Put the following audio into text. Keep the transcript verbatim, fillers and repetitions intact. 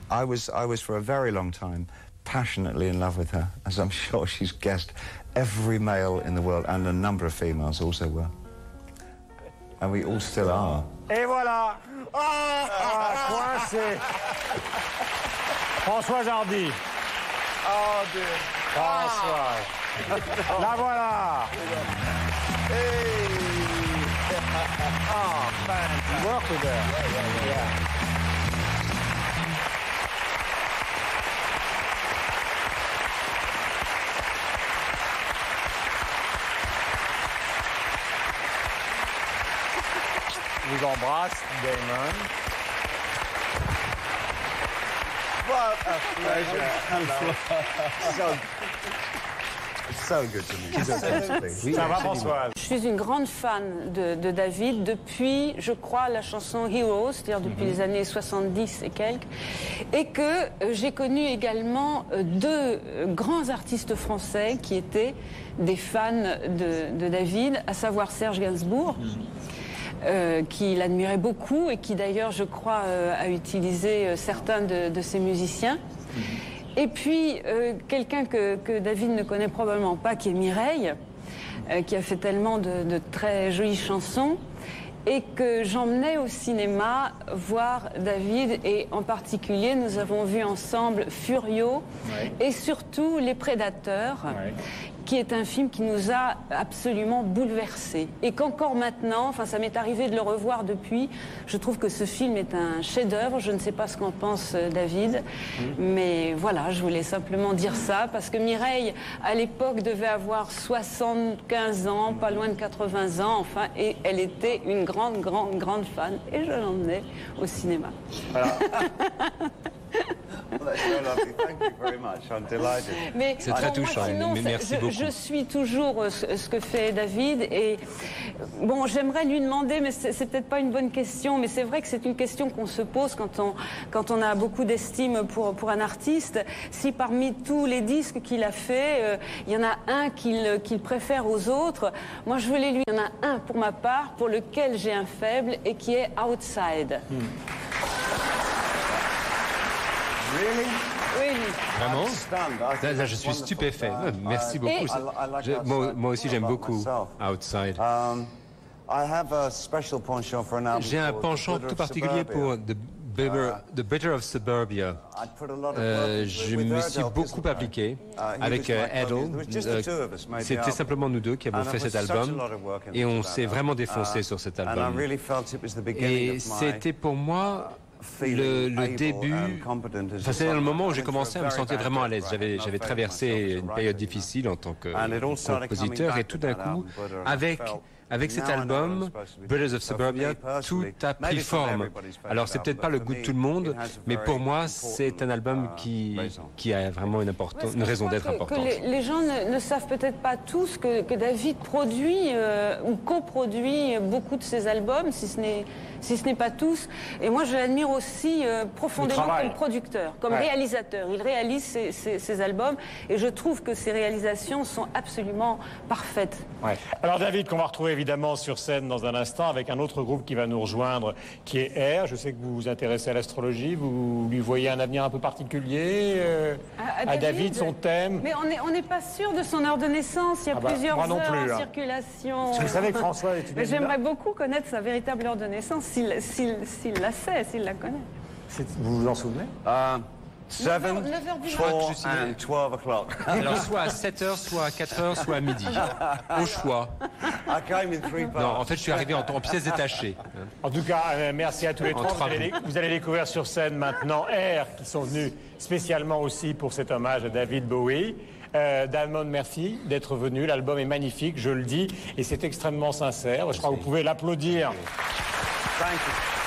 I was, I was for a very long time passionately in love with her, as I'm sure she's guessed. Every male in the world, and a number of females also were. And we all still are. Et voilà. Ah, coincé. Françoise Hardy. Oh, dear. Françoise. La voilà. Hey. Oh, fantastic. You work with her. Yeah, yeah, yeah. Yeah. Je vous embrasse, Damon. What a pleasure. so, so good to meet you. So good to meet you. Ça va, Françoise? Je suis une grande fan de, de David depuis, je crois, la chanson Heroes, c'est-à-dire depuis mm-hmm. les années soixante-dix et quelques, et que euh, j'ai connu également euh, deux euh, grands artistes français qui étaient des fans de, de David, à savoir Serge Gainsbourg, mm-hmm. Euh, qui l'admirait beaucoup et qui d'ailleurs, je crois, euh, a utilisé euh, certains de, de ses musiciens. Mm-hmm. Et puis, euh, quelqu'un que, que David ne connaît probablement pas, qui est Mireille, euh, qui a fait tellement de, de très jolies chansons, et que j'emmenais au cinéma voir David, et en particulier, nous avons vu ensemble Furio, ouais. et surtout Les Prédateurs, ouais. qui est un film qui nous a absolument bouleversés. Et qu'encore maintenant, enfin ça m'est arrivé de le revoir depuis, je trouve que ce film est un chef-d'œuvre. Je ne sais pas ce qu'en pense David, mmh. mais voilà, je voulais simplement dire ça, parce que Mireille, à l'époque, devait avoir soixante-quinze ans, pas loin de quatre-vingts ans, enfin, et elle était une grande, grande, grande fan, et je l'emmenais au cinéma. Voilà. C'est très touchant, sinon, mais merci je, beaucoup. Je suis toujours ce, ce que fait David, et bon, j'aimerais lui demander, mais c'est peut-être pas une bonne question, mais c'est vrai que c'est une question qu'on se pose quand on, quand on a beaucoup d'estime pour, pour un artiste, si parmi tous les disques qu'il a fait, euh, il y en a un qu'il qu'il préfère aux autres. Moi, je voulais lui, il y en a un pour ma part, pour lequel j'ai un faible, et qui est Outside. Hmm. Really? Oui. Vraiment? Là, là, je suis stupéfait. Merci beaucoup. Je, moi, moi aussi, j'aime beaucoup Outside. J'ai un penchant tout particulier pour The Bitter, The Bitter of Suburbia. Euh, je me suis beaucoup appliqué avec euh, Edel. Euh, C'était simplement nous deux qui avons fait cet album, et on s'est vraiment défoncé sur cet album. Et c'était pour moi Le, le début, enfin, c'est le moment où j'ai commencé à me sentir vraiment à l'aise. J'avais, j'avais traversé une période difficile en tant que compositeur, et tout d'un coup, avec avec cet album, Brothers of Suburbia, tout a pris forme. Alors, c'est peut-être pas le goût de tout le monde, mais pour moi, c'est un album qui, qui a vraiment une, importance, une raison d'être importante. Que les, les gens ne, ne savent peut-être pas tous que, que David produit euh, ou coproduit beaucoup de ses albums, si ce n'est si ce n'est pas tous. Et moi, je l'admire aussi euh, profondément comme producteur, comme ouais. réalisateur. Il réalise ses, ses, ses albums, et je trouve que ses réalisations sont absolument parfaites. Ouais. Alors David, qu'on va retrouver évidemment sur scène dans un instant, avec un autre groupe qui va nous rejoindre, qui est R. Je sais que vous vous intéressez à l'astrologie, vous lui voyez un avenir un peu particulier euh, à, à, à David, David, son thème. Mais on n'est on n'est pas sûr de son heure de naissance, il y a ah bah, plusieurs heures plus, en hein. circulation. Vous savez que François est une... J'aimerais beaucoup connaître sa véritable heure de naissance, s'il s'il la sait, s'il la connaît. Vous vous en souvenez? uh, seven, four and twelve o'clock. Alors soit à sept heures, soit à quatre heures, soit à midi. Au choix. Non, en fait, je suis arrivé en, en pièces détachées. En tout cas, euh, merci à tous les trois. Vous allez, vous allez découvrir sur scène maintenant R, qui sont venus spécialement aussi pour cet hommage à David Bowie. Euh, Damon, merci d'être venu. L'album est magnifique, je le dis, et c'est extrêmement sincère. Je crois que vous pouvez l'applaudir. Thank you.